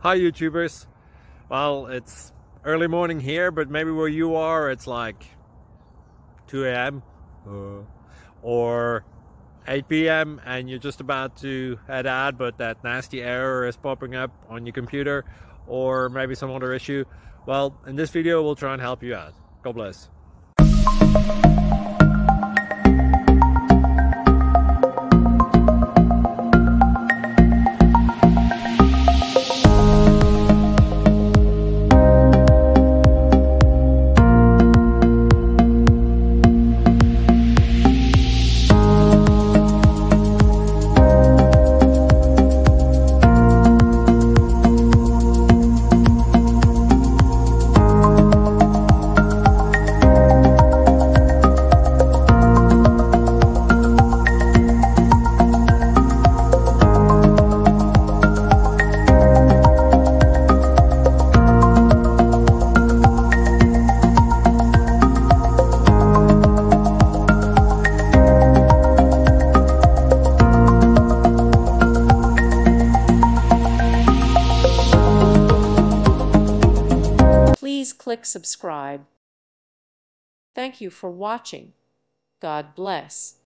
Hi YouTubers. Well, it's early morning here, but maybe where you are it's like 2 a.m. or 8 p.m. and you're just about to head out, but that nasty error is popping up on your computer, or maybe some other issue. Well, in this video we'll try and help you out. God bless. Please click subscribe. Thank you for watching. God bless.